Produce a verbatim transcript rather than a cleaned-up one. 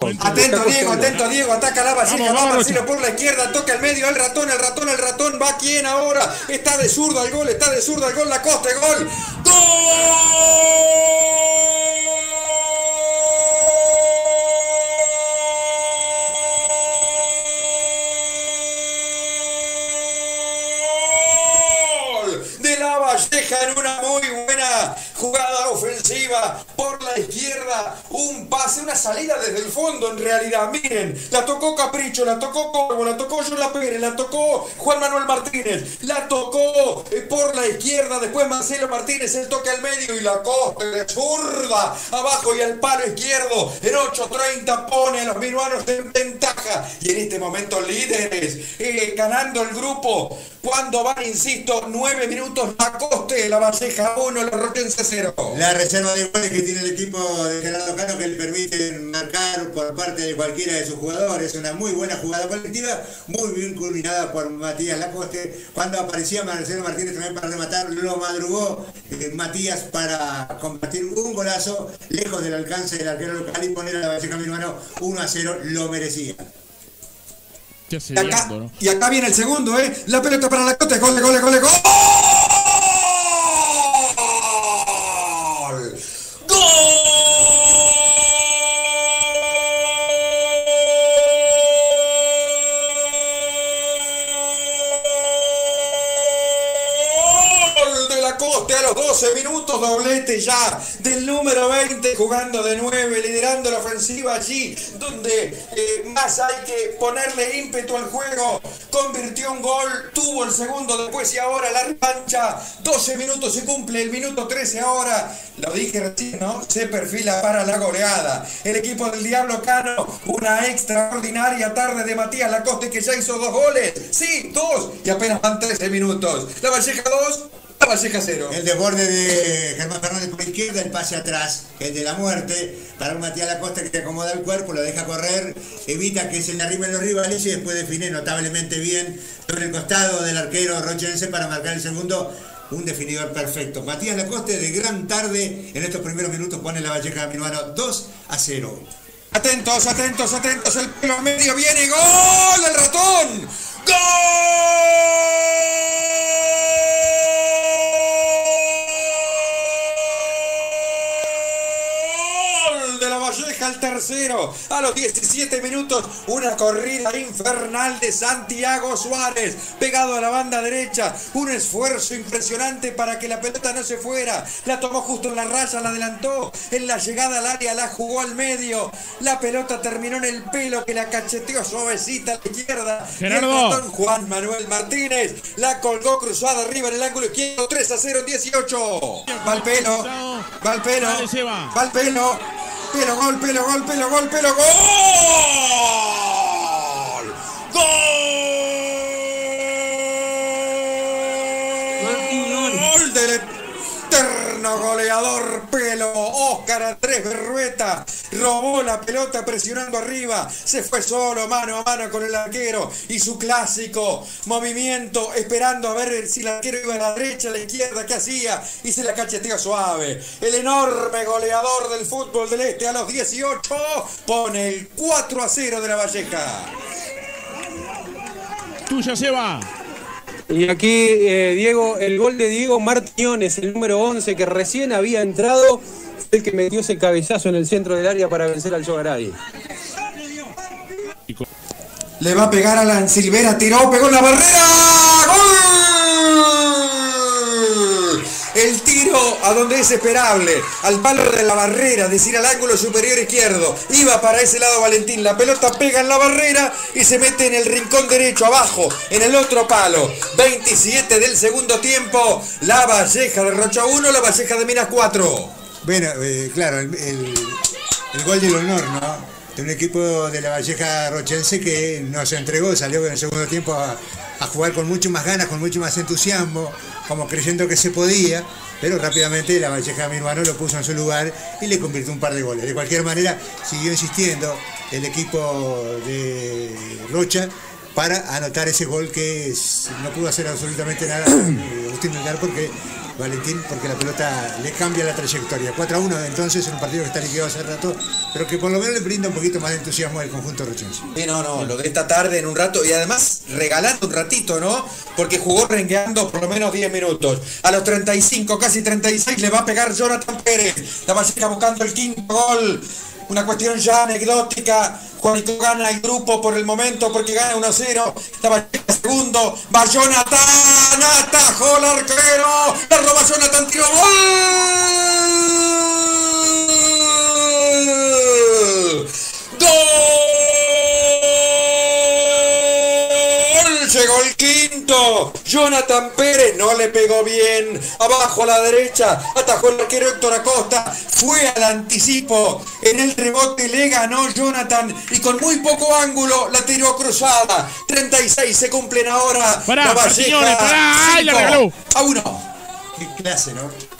Atento Diego, atento Diego, ataca la Valleja, va Marcelo por la izquierda, toca el medio, el ratón, el ratón, el ratón, va quién ahora, está de zurdo al gol, está de zurdo al gol, la Costa, gol, ¡gol! De la Valleja en una muy buena jugada ofensiva por la izquierda, un pase, una salida desde el fondo en realidad, miren, la tocó Capricho, la tocó Corvo, la tocó Yola Pérez, la tocó Juan Manuel Martínez, la tocó eh, por la izquierda, después Marcelo Martínez, el toque al medio y la Costa de zurda, abajo y al palo izquierdo, en ocho treinta pone a los minuanos en ventaja, y en este momento líderes, eh, ganando el grupo, cuando van, insisto, nueve minutos, la Costa, la Valleja uno, los rochenses cero. La reserva de goles que tiene el equipo de Gerardo Cano, que le permite marcar por parte de cualquiera de sus jugadores, una muy buena jugada colectiva, muy bien culminada por Matías Lacoste. Cuando aparecía Marcelo Martínez también para rematar, lo madrugó eh, Matías para convertir un golazo lejos del alcance del arquero local y poner a la Valleja Minuano uno a cero, lo merecía. Y acá, y acá viene el segundo, ¿eh? La pelota para Lacoste, gol, gol, gol, gol. A los doce minutos, doblete ya del número veinte, jugando de nueve, liderando la ofensiva allí donde eh, más hay que ponerle ímpetu al juego, convirtió un gol, tuvo el segundo después y ahora la revancha, doce minutos se cumple, el minuto trece ahora, lo dije recién, ¿no? Se perfila para la goleada, el equipo del Diablo Cano, una extraordinaria tarde de Matías Lacoste que ya hizo dos goles, sí, dos, y apenas van trece minutos, la Valleja dos, Valleja cero. El desborde de Germán Fernández por la izquierda, el pase atrás, el de la muerte, para un Matías Lacoste que acomoda el cuerpo, lo deja correr, evita que se le arrimen los rivales y después define notablemente bien sobre el costado del arquero rochense para marcar el segundo, un definidor perfecto. Matías Lacoste de gran tarde en estos primeros minutos pone la Valleja Minuano dos a cero. Atentos, atentos, atentos, el pelo medio viene, gol, el ratón, gol. Al tercero, a los diecisiete minutos, una corrida infernal de Santiago Suárez, pegado a la banda derecha, un esfuerzo impresionante para que la pelota no se fuera, la tomó justo en la raya, la adelantó, en la llegada al área la jugó al medio, la pelota terminó en el pelo que la cacheteó suavecita a la izquierda, Gerardo. Y el ratón Juan Manuel Martínez la colgó cruzada arriba en el ángulo izquierdo, tres a cero, dieciocho, va al pelo, va al pelo, va al pelo, pelo, gol, pelo, gol, pelo, gol, pelo, gol. ¡Gol! ¡Gol del eterno goleador Pelo! Óscar Andrés Berrueta robó la pelota presionando arriba, se fue solo mano a mano con el arquero y su clásico movimiento esperando a ver si el arquero iba a la derecha, a la izquierda, qué hacía, y se la cacheteó suave. El enorme goleador del fútbol del este a los dieciocho pone el cuatro a cero de la Valleja. Tuya, Seba. Y aquí, eh, Diego, el gol de Diego Martínez, el número once, que recién había entrado, fue el que metió ese cabezazo en el centro del área para vencer al Yogaray. Le va a pegar a la Silvera, tiró, pegó en la barrera. ¡Gol! El tiro a donde es esperable, al palo de la barrera, es decir, al ángulo superior izquierdo. Iba para ese lado Valentín, la pelota pega en la barrera y se mete en el rincón derecho, abajo, en el otro palo. veintisiete del segundo tiempo, la Valleja de Rocha uno, la Valleja de Minas cuatro. Bueno, eh, claro, el, el, el gol del honor, ¿no? De un equipo de la Valleja rochense que no se entregó, salió en el segundo tiempo a, a jugar con mucho más ganas, con mucho más entusiasmo, como creyendo que se podía, pero rápidamente la Valleja Minuano lo puso en su lugar y le convirtió un par de goles. De cualquier manera, siguió insistiendo el equipo de Rocha para anotar ese gol que es, no pudo hacer absolutamente nada Agustín Melgar porque Valentín, porque la pelota le cambia la trayectoria. cuatro a uno entonces, en un partido que está liquidado hace rato, pero que por lo menos le brinda un poquito más de entusiasmo al conjunto rochense. Sí, no, no, lo de esta tarde en un rato, y además regalando un ratito, ¿no? Porque jugó rengueando por lo menos diez minutos. A los treinta y cinco, casi treinta y seis, le va a pegar Jonathan Pérez. La Valleja buscando el quinto gol. Una cuestión ya anecdótica. Juanico gana el grupo por el momento porque gana uno a cero. La Valleja segundo. Va Jonathan. Atajó el arquero. La roba Jonathan. Tiro gol. ¡Gol! Llegó el quinto. Jonathan Pérez no le pegó bien. Abajo a la derecha. Atajó el arquero Héctor Acosta. Fue al anticipo. En el rebote le ganó Jonathan. Y con muy poco ángulo la tiró cruzada. treinta y seis se cumplen ahora. Pará, la Valleja. pará, ay, la regaló. A uno. Qué clase, ¿no?